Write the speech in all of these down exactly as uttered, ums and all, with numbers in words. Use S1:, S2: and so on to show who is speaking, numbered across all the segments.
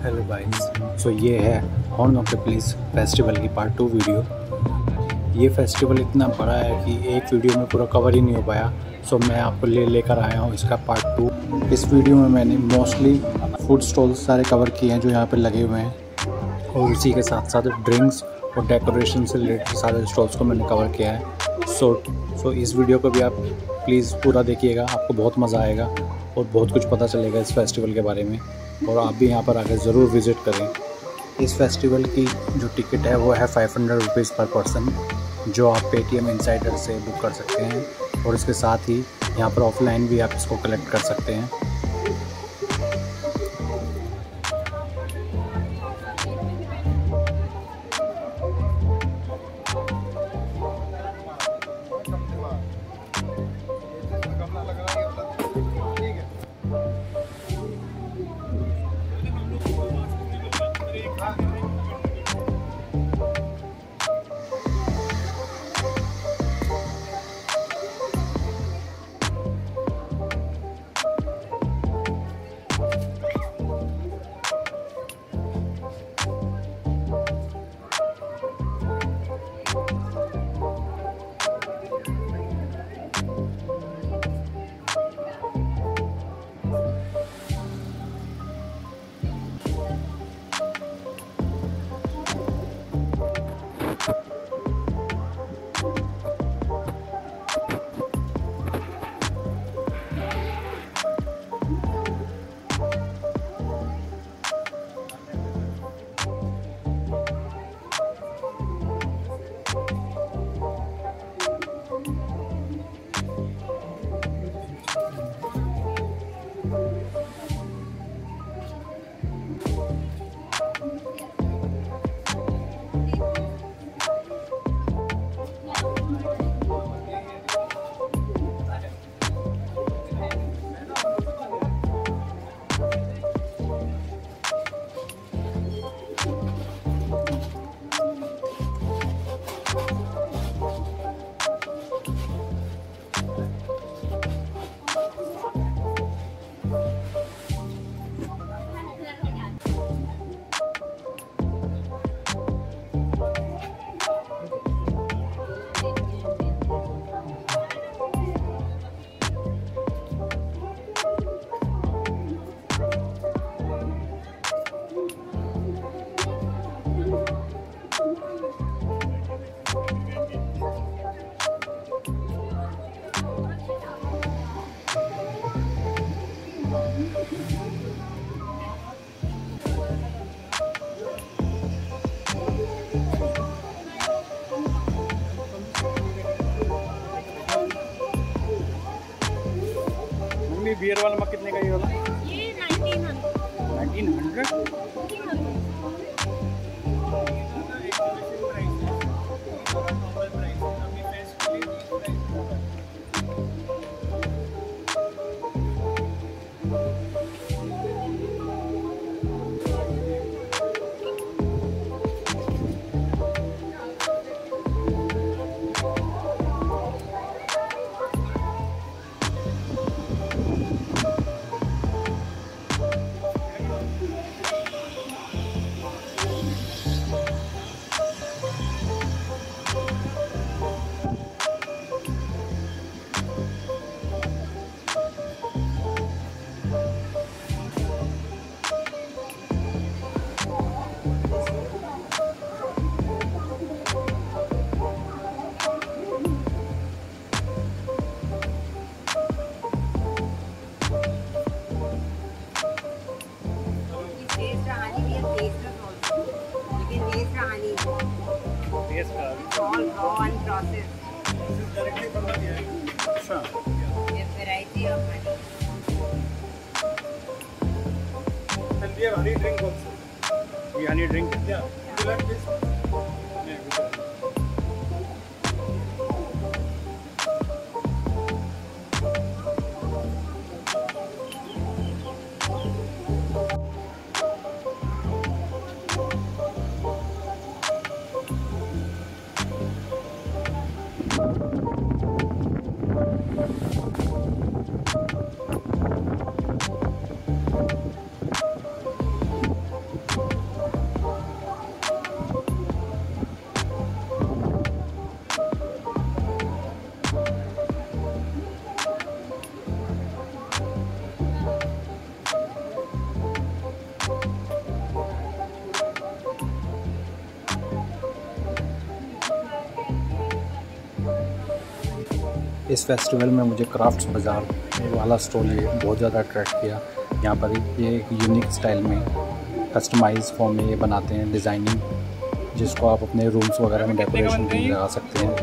S1: Hello guys, so ये है horn of the place festival की पार्ट टू वीडियो। ये फेस्टिवल इतना बड़ा है कि एक वीडियो में पूरा कवर ही नहीं हो पाया, सो मैं आपको ले लेकर आया हूँ इसका पार्ट टू। इस वीडियो में मैंने मोस्टली फूड स्टॉल्स सारे कवर किए हैं जो यहाँ पे लगे हुए हैं, और उसी के साथ साथ ड्रिंक्स और डेकोरेशन से रिलेटेड सारे स्टॉल्स को मैंने कवर किया है। सो सो इस वीडियो को भी आप प्लीज़ पूरा देखिएगा, आपको बहुत मज़ा आएगा और बहुत कुछ पता चलेगा इस फेस्टिवल के बारे में, और आप भी यहाँ पर आकर ज़रूर विज़िट करें। इस फेस्टिवल की जो टिकट है वो है five hundred rupees per person, जो आप पेटीएम इनसाइडर से बुक कर सकते हैं, और इसके साथ ही यहाँ पर ऑफलाइन भी आप इसको कलेक्ट कर सकते हैं।
S2: बियर वाला मग कितने का ये वाला?
S3: ये नाइनटीन हंड्रेड।
S2: Nineteen hundred?
S1: अच्छा,
S2: हनी ड्रिंक also. ये हनी ड्रिंक क्या? You like this?
S1: इस फेस्टिवल में मुझे क्राफ्ट्स बाज़ार वाला स्टॉल ये बहुत ज़्यादा अट्रैक्ट किया। यहाँ पर ये एक यूनिक स्टाइल में कस्टमाइज फॉर्म में ये बनाते हैं डिज़ाइनिंग, जिसको आप अपने रूम्स वगैरह में डेकोरेशन के लिए लगा सकते हैं।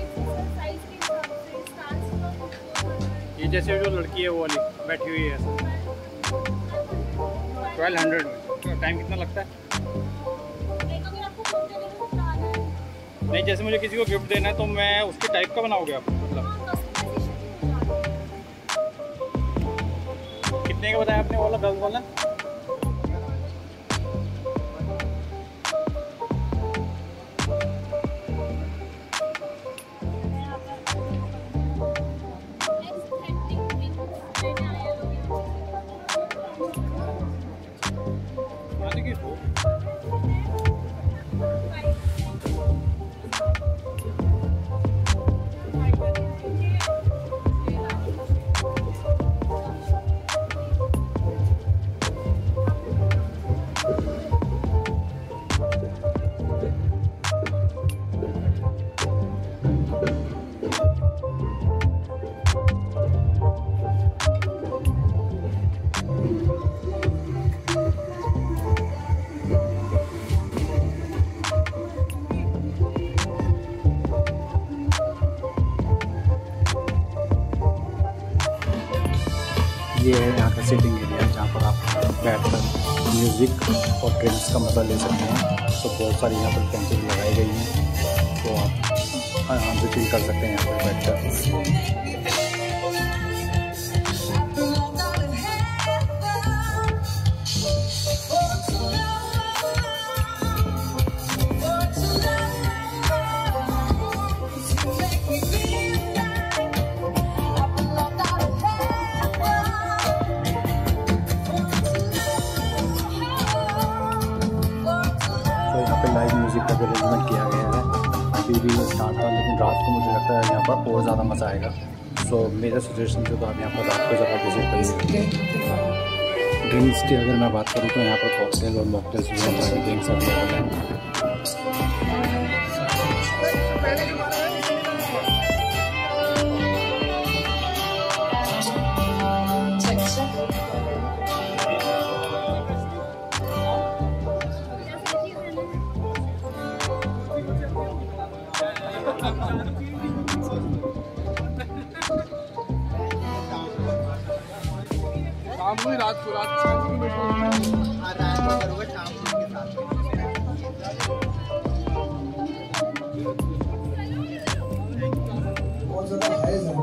S2: ये जैसे जो लड़की है वो वाली बैठी हुई है ट्वेल्व हंड्रेड में। टाइम कितना लगता है? नहीं, जैसे मुझे किसी को गिफ्ट देना है तो मैं उसके टाइप का बनाओगे आप? मतलब कितने का बताया आपने वाला? दस वाला?
S1: ये है यहाँ का सीटिंग एरिया, जहाँ पर आप बैठकर म्यूज़िक और ड्रिंक्स का मज़ा ले सकते हैं। तो बहुत सारी यहाँ पर बेंचेज लगाई गई हैं, तो आप आराम से फील कर सकते हैं यहाँ पर बैठकर। लाइव म्यूज़िक का अरेंजमेंट किया गया है। अभी भी स्टार्ट था, लेकिन रात को मुझे लगता है यहाँ पर और ज़्यादा मज़ा आएगा। सो मेरा सजेशन जो तो आप यहाँ पर रात को ज़्यादा विजिट करिए। ड्रिंक्स की अगर मैं बात करूँ तो यहाँ पर कॉकटेल और मॉकटेल्स भी बहुत सारी ड्रिंक्स अवेलेबल हैं।
S2: शाम को ही रात को रात शाम को करोगे शाम को के साथ बहुत ज़्यादा है।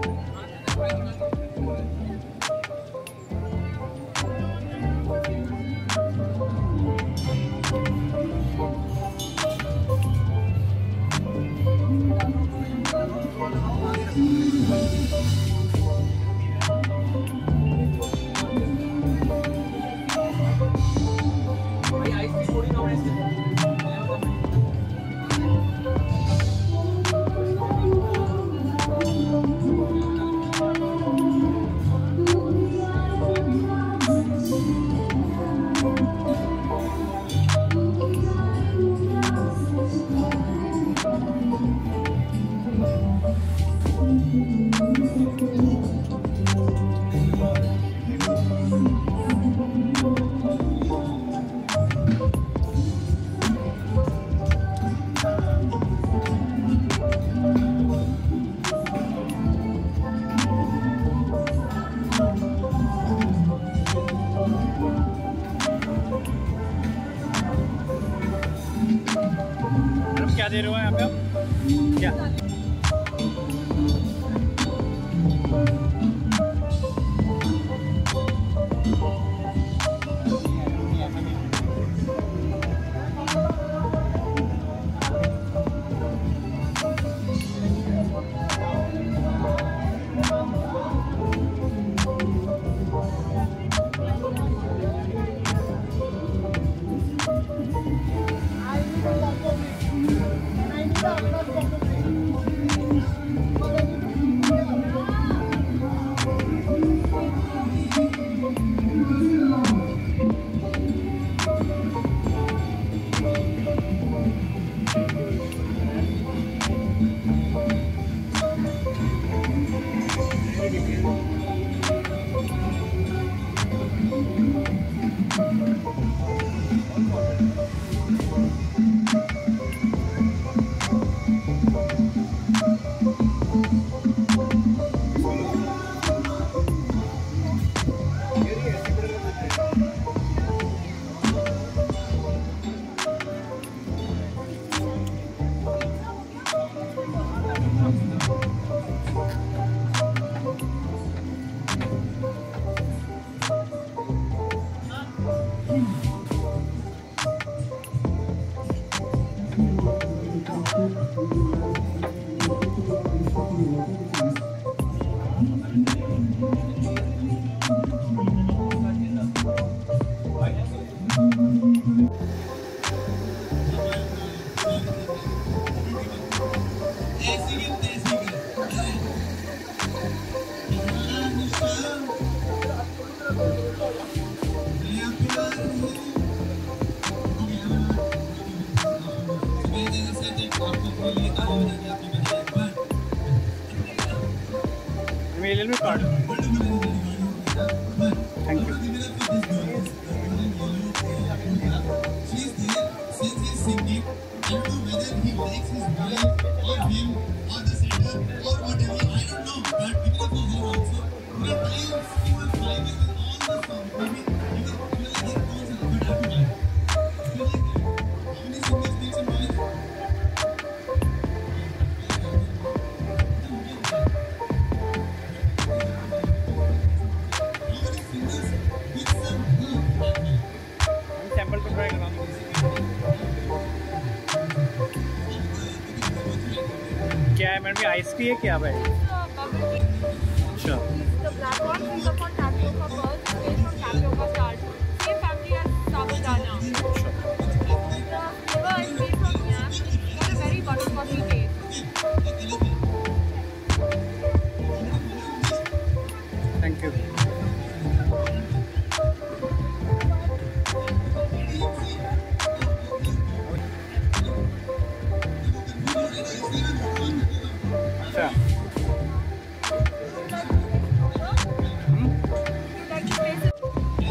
S2: क्या दे रहे हो यहाँ पे आप? क्या मेल में कार्ड थैंक यू सैंपल तो ट्राई कराऊंगा क्या है मैडम आइस टी है क्या भाई अच्छा
S3: The black one is upon tapioca pearls, based on tapioca starch. Same family as sabudana. The flavor is made from yam. It's got a very butterscotchy taste.
S2: Thank you अच्छा
S3: Like the place is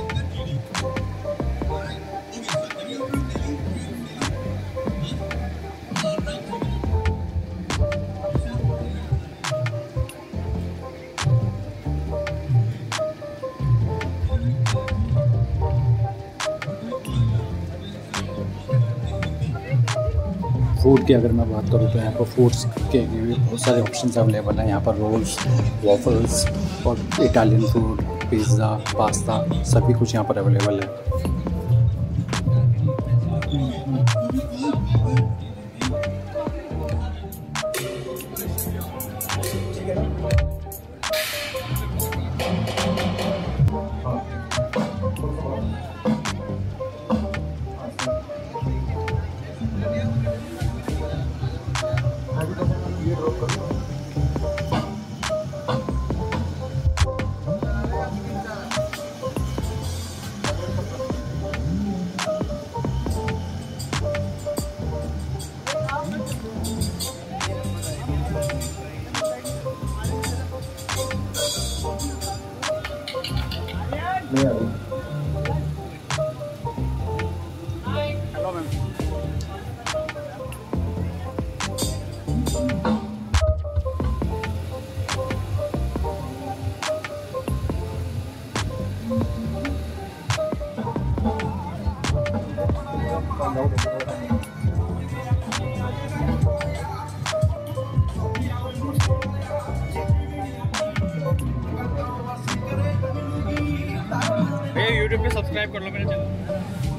S1: food की अगर मैं बात करूँ तो यहाँ पर foods के लिए भी बहुत सारे ऑप्शंस अवेलेबल हैं। यहाँ पर रोल्स, वॉफल्स और इटालियन फूड, पिज़्ज़ा, पास्ता सभी कुछ यहाँ पर अवेलेबल है।
S2: हेलो मैम भैया यूट्यूब पे सब्सक्राइब कर लो मेरे चैनल।